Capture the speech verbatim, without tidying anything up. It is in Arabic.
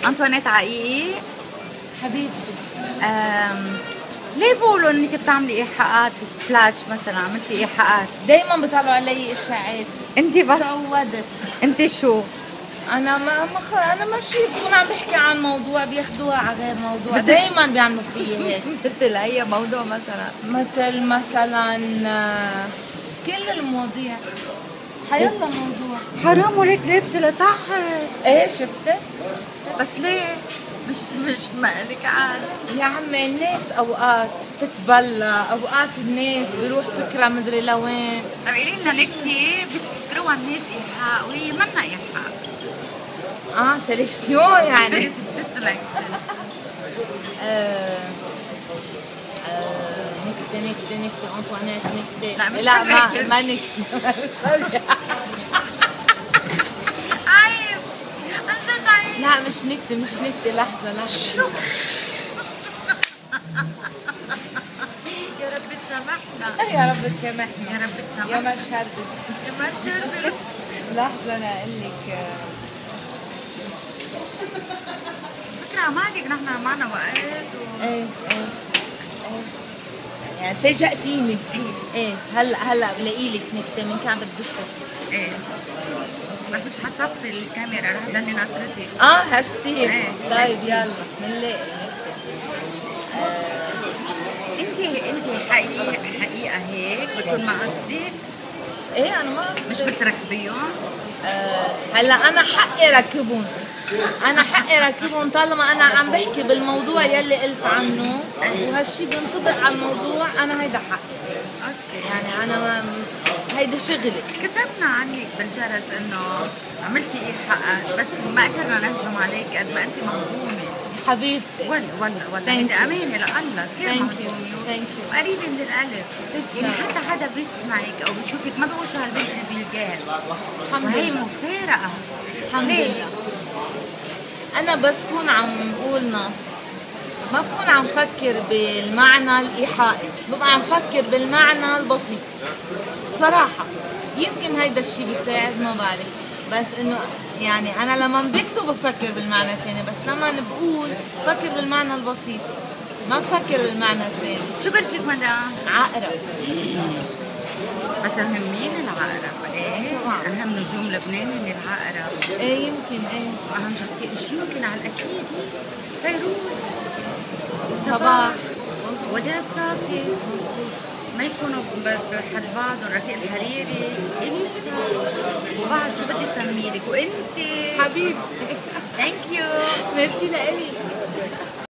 أنطوانيت عقيقي. حبيبتي. أم... ليه بيقولوا انك بتعملي ايحاءات سبلاتش مثلا؟ عملتي ايحاءات؟ دايما بيطلعوا علي اشاعات. انت بس تعودت. انت شو؟ انا ما ما خ... انا ماشي بكون عم بحكي عن موضوع بياخدوها على غير موضوع، دايما بيعملوا فيي هيك. مثل هي موضوع مثلا؟ مثل مثلا آه، كل المواضيع حيلا موضوع. حرام وليك لابسه لتحت. ايه شفتي؟ بس ليه؟ مش مش مقلك عاد. يا عمي الناس اوقات بتتبلى، اوقات الناس بيروح فكره مدري لوين. طيب قولي لنا نكتة بيفكروها الناس ايحاء وهي منا ايحاء. اه سيلكسيون يعني. آه، آه، نكتة نكتة نكتة أنطوانيت نكتة. لا، مش لا ما هيك. ما نكتة. سوري. عيب عن جد عيب. لا مش نكتة مش نكتة، لحظة لحظة. يا رب تسامحنا. يا رب تسامحني. يا رب يا تسامحنا. ما شربت. يا مرشر. لحظة أنا أقول لك. فكرة مالك نحن معنا وقت و... إيه إيه إيه يعني فاجأتيني. ايه إيه هلا هلا بلاقي لك نكتة من كعب الدسر. ايه بس مش حطفي الكاميرا رح ضلني ناطرتك. اه هستير. ايه طيب يلا بنلاقي نكتة. آه. انت انت حقيقة حقيقة هيك بتكون مع قصدك؟ ايه انا ما قصدي. مش بتركبيهم؟ آه هلا انا حقي ركبهم. انا حقي ركبهم طالما انا عم بحكي بالموضوع يلي قلت عنه وهالشي بينطبق على الموضوع، انا هيدا حقي. اوكي. يعني انا ما هيدا شغلي. كتبنا عنك بالجرس انه عملتي ايحاءات بس ما قدرنا نهجم عليك قد ما انت مهضومة. حبيبتي. ولا ولا ولا Thank هيدي you. امانه لله كثير Thank you. مهضومه Thank you. وقريبه من القلب. تسلم. يعني حتى حدا بيسمعك او بيشوفك ما بيقول شو هالبنت اللي بالجال. الحمد وهي لله. مفارقه. الحمد ليه؟ لله. انا بس كون عم بقول نص ما بكون عم فكر بالمعنى الايحائي، ببقى عم فكر بالمعنى البسيط بصراحه. يمكن هيدا الشيء بيساعد، ما بعرف، بس انه يعني انا لما بكتب بفكر بالمعنى الثاني، بس لما بقول بفكر بالمعنى البسيط، ما بفكر بالمعنى الثاني. شو برجك مدام؟ عقرب. بس مهمين العقرب. ايه طبعا. اهم نجوم لبنان هن العقرب. ايه يمكن ايه. واهم شخصيه شو يمكن على الاكيد فيروز صباح. وديع صافي ما يكونوا بحد بعض والرفيق الحريري اليسا وبعد شو بدي سميلك وانت حبيبتي. ثانك يو. ميرسي لإلي.